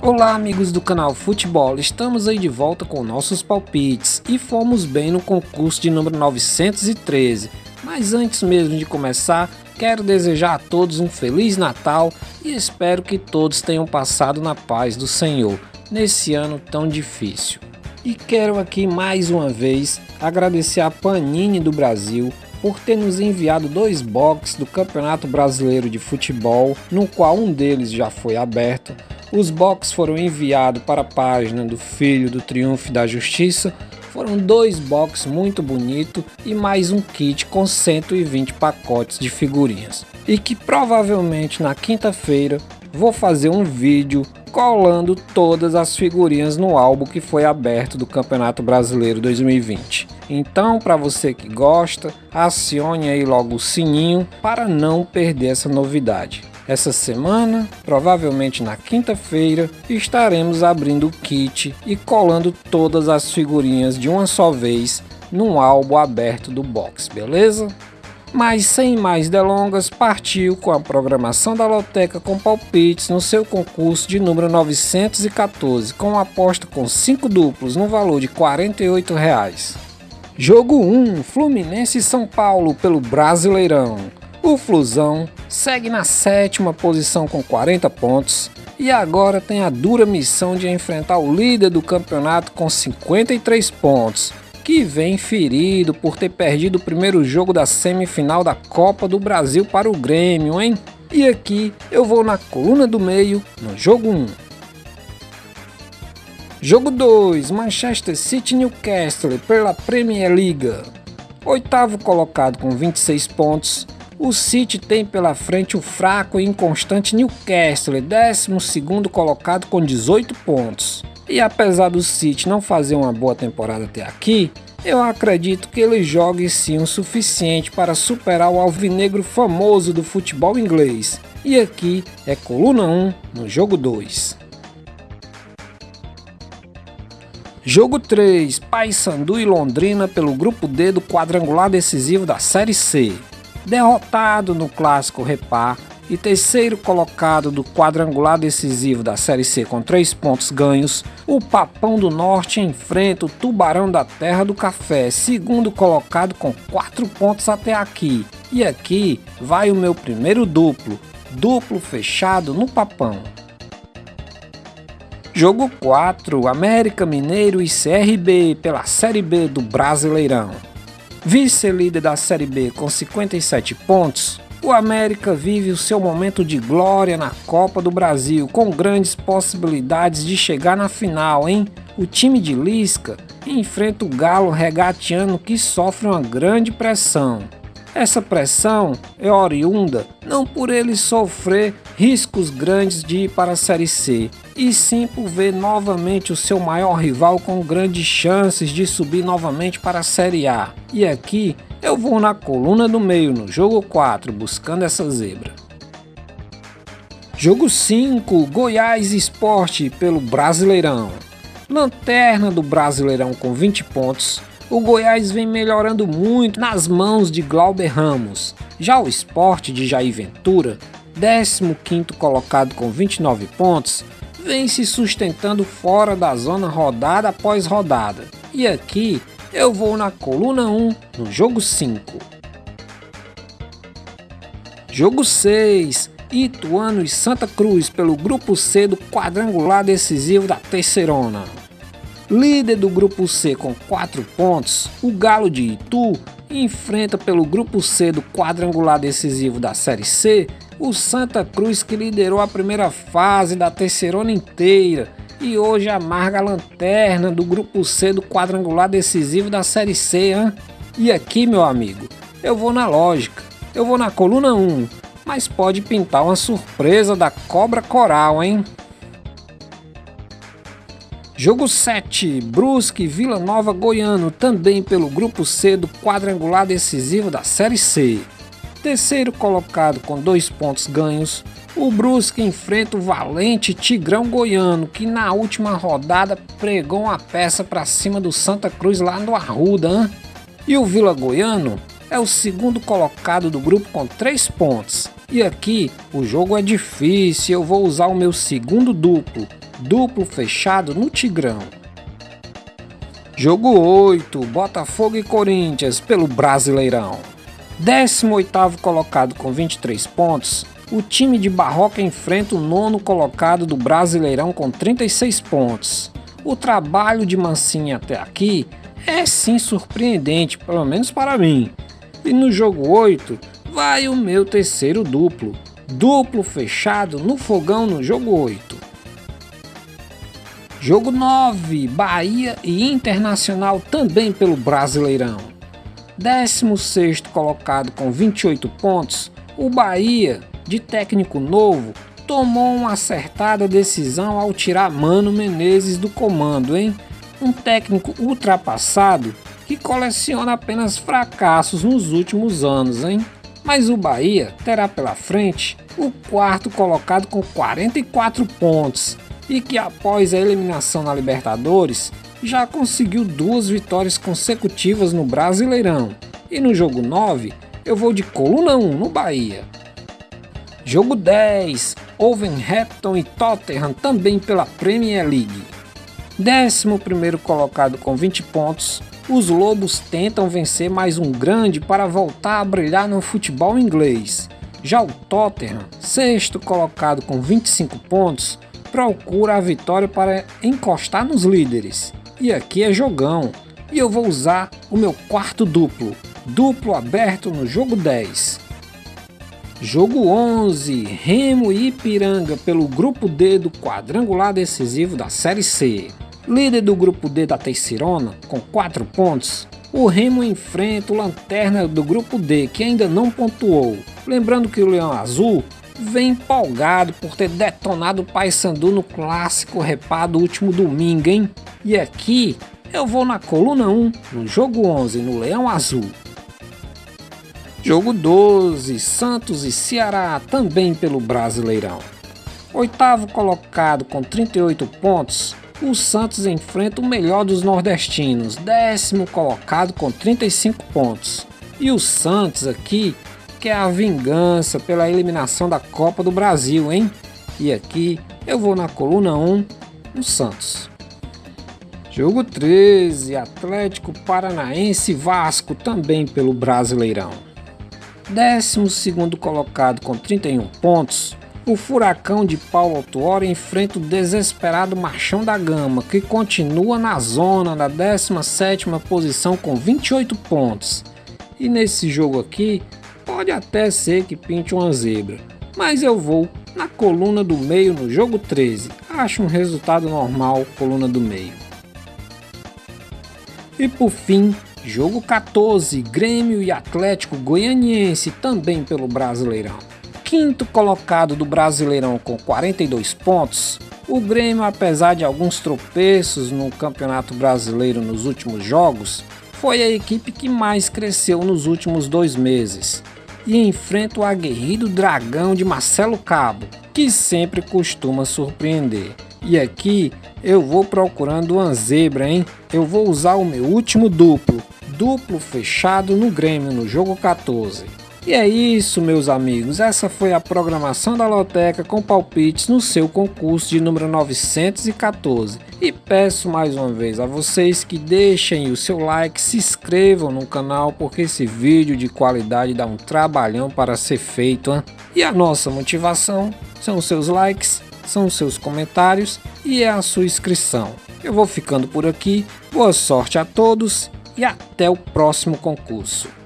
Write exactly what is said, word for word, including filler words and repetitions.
Olá amigos do canal Futebol, estamos aí de volta com nossos palpites e fomos bem no concurso de número novecentos e treze, mas antes mesmo de começar, quero desejar a todos um Feliz Natal e espero que todos tenham passado na paz do Senhor, nesse ano tão difícil. E quero aqui mais uma vez agradecer a Panini do Brasil por ter nos enviado dois boxes do Campeonato Brasileiro de Futebol, no qual um deles já foi aberto. Os boxes foram enviados para a página do Filho do Triunfo da Justiça. Foram dois boxes muito bonitos e mais um kit com cento e vinte pacotes de figurinhas. E que provavelmente na quinta-feira vou fazer um vídeo colando todas as figurinhas no álbum que foi aberto do Campeonato Brasileiro dois mil e vinte. Então, para você que gosta, acione aí logo o sininho para não perder essa novidade. Essa semana, provavelmente na quinta-feira, estaremos abrindo o kit e colando todas as figurinhas de uma só vez num álbum aberto do box, beleza? Mas sem mais delongas, partiu com a programação da Loteca com palpites no seu concurso de número novecentos e quatorze, com uma aposta com cinco duplos no valor de quarenta e oito reais. Jogo um, Fluminense e São Paulo pelo Brasileirão. O Flusão segue na sétima posição com quarenta pontos e agora tem a dura missão de enfrentar o líder do campeonato com cinquenta e três pontos, que vem ferido por ter perdido o primeiro jogo da semifinal da Copa do Brasil para o Grêmio, hein? E aqui eu vou na coluna do meio no jogo um. Jogo dois, Manchester City e Newcastle pela Premier League. Oitavo colocado com vinte e seis pontos. O City tem pela frente o fraco e inconstante Newcastle, décimo segundo colocado com dezoito pontos. E apesar do City não fazer uma boa temporada até aqui, eu acredito que ele jogue sim o suficiente para superar o alvinegro famoso do futebol inglês. E aqui é coluna um no jogo dois. Jogo três, Paysandu e Londrina pelo grupo D do quadrangular decisivo da Série C. Derrotado no clássico Repar e terceiro colocado do quadrangular decisivo da Série C com três pontos ganhos, o Papão do Norte enfrenta o Tubarão da Terra do Café, segundo colocado com quatro pontos até aqui. E aqui vai o meu primeiro duplo, duplo fechado no Papão. Jogo quatro, América Mineiro e C R B pela Série B do Brasileirão. Vice-líder da Série B com cinquenta e sete pontos, o América vive o seu momento de glória na Copa do Brasil, com grandes possibilidades de chegar na final, hein? O time de Lisca enfrenta o Galo regateano que sofre uma grande pressão. Essa pressão é oriunda não por ele sofrer riscos grandes de ir para a Série C, e sim por ver novamente o seu maior rival com grandes chances de subir novamente para a Série A. E aqui eu vou na coluna do meio no jogo quatro, buscando essa zebra. Jogo cinco, Goiás Sport pelo Brasileirão. Lanterna do Brasileirão com vinte pontos. O Goiás vem melhorando muito nas mãos de Glauber Ramos. Já o Sport de Jair Ventura, décimo quinto colocado com vinte e nove pontos, vem se sustentando fora da zona rodada após rodada. E aqui eu vou na coluna um no jogo cinco. Jogo seis, Ituano e Santa Cruz pelo grupo C do quadrangular decisivo da Terceirona. Líder do grupo C com quatro pontos, o Galo de Itu enfrenta pelo grupo C do quadrangular decisivo da Série C o Santa Cruz, que liderou a primeira fase da Terceirona inteira e hoje amarga a lanterna do grupo C do quadrangular decisivo da Série C, hein? E aqui, meu amigo, eu vou na lógica, eu vou na coluna um, mas pode pintar uma surpresa da Cobra Coral, hein? Jogo sete, Brusque e Vila Nova Goiano, também pelo grupo C do quadrangular decisivo da Série C. Terceiro colocado com dois pontos ganhos, o Brusque enfrenta o valente Tigrão Goiano, que na última rodada pregou uma peça para cima do Santa Cruz lá no Arruda, hein? E o Vila Goiano é o segundo colocado do grupo com três pontos. E aqui o jogo é difícil, eu vou usar o meu segundo duplo, duplo fechado no Tigrão. Jogo oito, Botafogo e Corinthians pelo Brasileirão. décimo oitavo colocado com vinte e três pontos, o time de Barroca enfrenta o nono colocado do Brasileirão com trinta e seis pontos. O trabalho de Mancini até aqui é sim surpreendente, pelo menos para mim. E no jogo oito vai o meu terceiro duplo, duplo fechado no Fogão no jogo oito. Jogo nove, Bahia e Internacional também pelo Brasileirão. décimo sexto colocado com vinte e oito pontos, o Bahia, de técnico novo, tomou uma acertada decisão ao tirar Mano Menezes do comando, hein? Um técnico ultrapassado que coleciona apenas fracassos nos últimos anos, hein? Mas o Bahia terá pela frente o quarto colocado com quarenta e quatro pontos e que após a eliminação na Libertadores já conseguiu duas vitórias consecutivas no Brasileirão. E no jogo nove eu vou de coluna um no Bahia. Jogo dez, Wolverhampton e Tottenham também pela Premier League. décimo primeiro colocado com vinte pontos, os Lobos tentam vencer mais um grande para voltar a brilhar no futebol inglês. Já o Tottenham, sexto colocado com vinte e cinco pontos, procura a vitória para encostar nos líderes. E aqui é jogão, e eu vou usar o meu quarto duplo, duplo aberto no jogo dez. Jogo onze, Remo e Ipiranga pelo grupo D do quadrangular decisivo da Série C. Líder do grupo D da Terceirona, com quatro pontos, o Remo enfrenta o lanterna do grupo D, que ainda não pontuou. Lembrando que o Leão Azul vem empolgado por ter detonado o Paysandu no clássico Repá do último domingo, hein? E aqui eu vou na coluna um, no jogo onze, no Leão Azul. Jogo doze, Santos e Ceará, também pelo Brasileirão. Oitavo colocado com trinta e oito pontos, o Santos enfrenta o melhor dos nordestinos, décimo colocado com trinta e cinco pontos. E o Santos aqui quer a vingança pela eliminação da Copa do Brasil, hein? E aqui eu vou na coluna um, no Santos. Jogo treze, Atlético Paranaense e Vasco, também pelo Brasileirão. décimo segundo colocado com trinta e um pontos, o Furacão de Paulo Autuori enfrenta o desesperado Machão da Gama, que continua na zona da décima sétima posição com vinte e oito pontos. E nesse jogo aqui, pode até ser que pinte uma zebra, mas eu vou na coluna do meio no jogo treze. Acho um resultado normal, coluna do meio. E por fim, jogo quatorze, Grêmio e Atlético Goianiense, também pelo Brasileirão. Quinto colocado do Brasileirão com quarenta e dois pontos, o Grêmio, apesar de alguns tropeços no Campeonato Brasileiro nos últimos jogos, foi a equipe que mais cresceu nos últimos dois meses e enfrenta o aguerrido Dragão de Marcelo Cabo, que sempre costuma surpreender. E aqui eu vou procurando uma zebra, hein? Eu vou usar o meu último duplo, duplo fechado no Grêmio no jogo quatorze. E é isso, meus amigos, essa foi a programação da Loteca com palpites no seu concurso de número novecentos e quatorze. E peço mais uma vez a vocês que deixem o seu like, se inscrevam no canal, porque esse vídeo de qualidade dá um trabalhão para ser feito, hein? E a nossa motivação são os seus likes, são os seus comentários e é a sua inscrição. Eu vou ficando por aqui, boa sorte a todos e até o próximo concurso.